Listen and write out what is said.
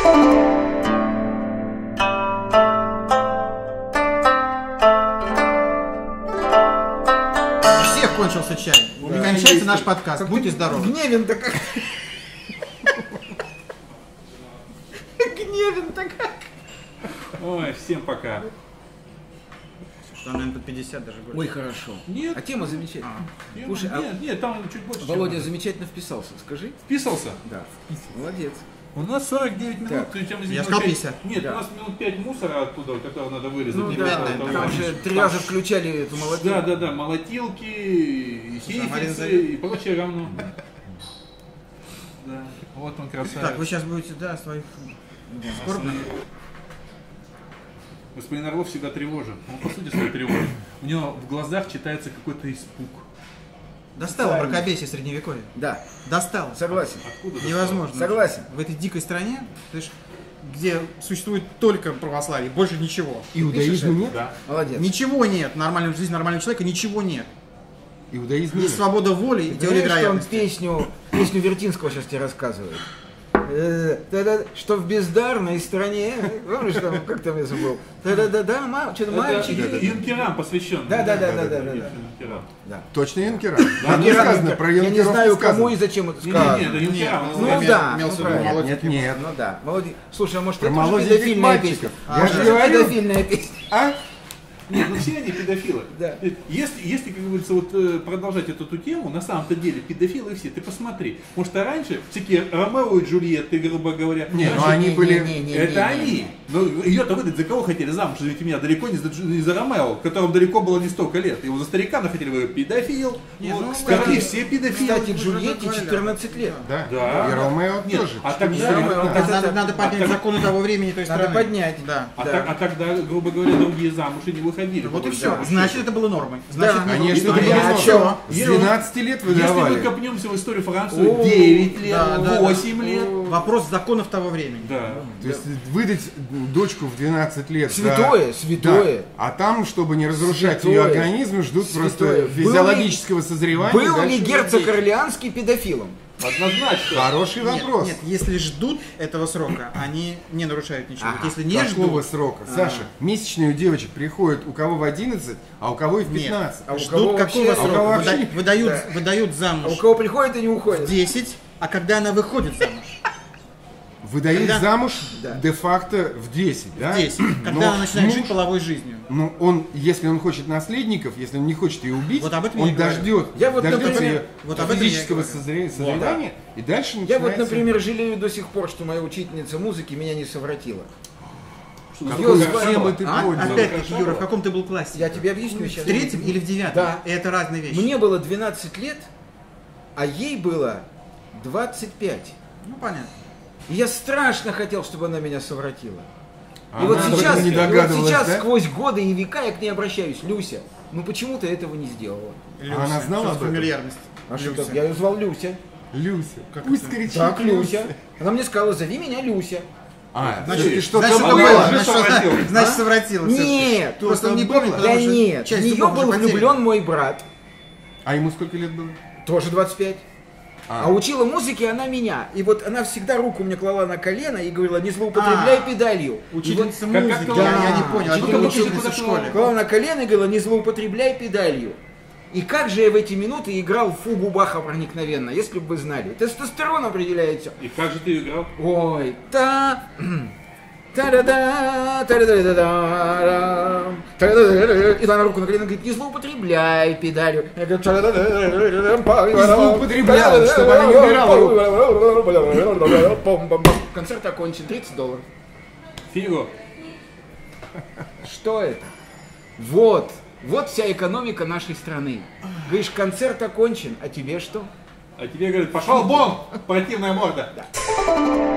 Всех кончился чай. Да. Кончается наш подкаст. Как будьте здоровы. Гневен-то как. Гневен-то как. Ой, всем пока. Что, наверное, под 50 даже больше. Ой, хорошо. Нет. А тема замечательная. Слушай, нет, там чуть больше. Володя замечательно вписался. Скажи. Вписался? Да. Молодец. У нас 49 минут. Так. Я сказал 50. Нет, Да. у нас минут 5 мусора оттуда, который надо вырезать. Ну да, там же 3 раза включали эту молотилку. Да, молотилки, хейфицы и прочее равно. Да, вот он красавец. Так, вы сейчас будете, да, своих скорбных. Господин Орлов всегда тревожен. Он по сути своей тревожен. У него в глазах читается какой-то испуг. Достало мракобесие средневековья. Да. Достало. Согласен. Откуда? Невозможно. Согласен. В этой дикой стране, где существует только православие, больше ничего. Иудаизма нет? Да. Молодец. Ничего нет. Нормальной жизни нормального человека ничего нет. Иудаизма Есть нет. свобода воли и теория Знаешь, что он вероятности. песню Вертинского сейчас тебе рассказывает? Что в бездарной стране, помнишь, там, как там я забыл? Да, что-то мальчики. Это юнкерам посвящен. Да. Юнкерам. Точно юнкера? Юнкерам, Не сказано, про я не юнкеров знаю, сказано. кому и зачем это сказано. Нет, это юнкерам. Ну да, имел в виду правильно. молоденьких. Нет. Ну да, молодец. Слушай, а может Про это уже молоденьких педофильная песня? мальчиков. Я же Это говорю. педофильная песня. А? Нет, ну все они педофилы. Да. Если, как говорится, вот продолжать эту тему, на самом-то деле педофилы все, ты посмотри. Может, а раньше всякие Ромео и Джульетты, грубо говоря. Не, ну раньше- они были... Это они. Но ее-то выдать за кого хотели замуж, извините меня, далеко не за Ромео, которому далеко было не столько лет. Его за старикана хотели говорить, педофил. Не, Вот, ну, кстати, все педофилы. Кстати, Джульетте 14 лет. Да. Да. И Ромео Нет, тоже. а тогда- Четыре Ромео, года. это- Надо поднять так- законы того времени, той страны. Надо поднять. Да. А тогда, грубо говоря, другие замуж и не выходили. Вот и Да. все. Значит, это было нормой. Значит, Да, не было- Конечно, А это я было чё? нормой. С 12 лет Если мы выдавали. копнемся в историю Франции, О, 9 лет, да. 8 лет. Вопрос законов того времени. Да. То есть выдать дочку в 12 лет. Святое, да. святое. Да. А там, чтобы не разрушать Святое. ее организм, ждут Святое. просто Был физиологического созревания. Был дальше ли герцог детей. Орлеанский педофилом? Однозначно. Хороший вопрос. Нет, если ждут этого срока, они не нарушают ничего. Ага. Вот если не Какого ждут, срока? Саша, месячные у девочек приходят у кого в 11, а у кого и в 15. А у кого ждут какого вообще- а у кого срока? вообще- Выдают А замуж у кого приходит и не в уходит? 10, а когда она выходит замуж? Выдают Когда- замуж Да. де-факто в 10, да? В 10. Когда Но она начинает муж- жить половой жизнью. Ну, если он хочет наследников, если он не хочет ее убить, Вот об этом я он и говорю. дождет, Я вот, дождется например, ее вот об этом я и физического говорю. созревания, и дальше Я начинается... вот, например, жалею до сих пор, что моя учительница музыки меня не совратила. Какой Её темы звали- ты А? поднял? Опять-таки, Юра, в каком ты был классе? Я тебе объясню В сейчас. 3-м или в 9-м? Да. И это разные вещи. Мне было 12 лет, а ей было 25. Ну, понятно. И я страшно хотел, чтобы она меня совратила. А И вот она об сейчас, этом не и вот догадывалась, сейчас да? сквозь годы и века я к ней обращаюсь. Люся, ну почему ты этого не сделала? Люся. она знала Что об за этом? фамильярность? А что Люся. так? Я ее звал Люся. Люся, Как пусть это? кричит Так, Люся. Она мне сказала, зови меня Люся. А, Значит, значит, что-то Значит, было. было. Уже совратил. Значит, совратила. Нет, Просто он не было. помнит, да потому что нет. В часть нее зубов был уже потеряна. влюблен мой брат, А ему сколько лет было? тоже 25. А учила музыке она меня. И вот она всегда руку мне клала на колено и говорила, не злоупотребляй педалью. Учительница как музыки, ты- я не понял. А Учительница как музыки учительница в куда школе? Клала на колено и говорила, не злоупотребляй педалью. И как же я в эти минуты играл в фугу Баха проникновенно, если бы вы знали. Тестостерон определяет все. И как же ты играл? Ой, та-да-да, та-да-да-да-да, та-да-да-да. И она руку на колено говорит, не злоупотребляй педалью. Я говорю, та-да-да-да-да. И злоупотреблял, чтобы она не убирала руку. Концерт окончен, $30. Фиго. Что это? Вот вся экономика нашей страны. Говоришь, концерт окончен, а тебе что? А тебе говорят, пошел вон, противная морда.